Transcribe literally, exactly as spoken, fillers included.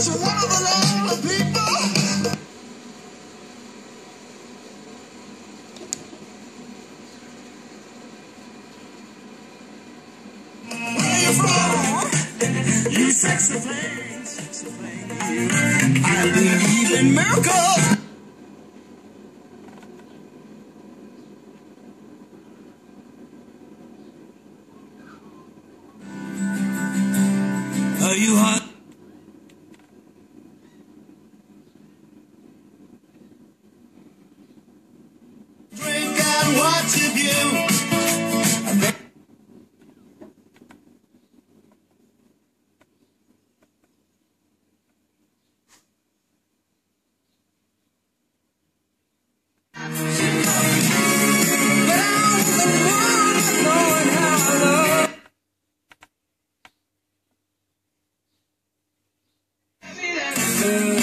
you one of the lonely people? Where you from? You sexy flame, sexy flame. I believe in miracles. Are you hot? Drink and watch a view. Yeah.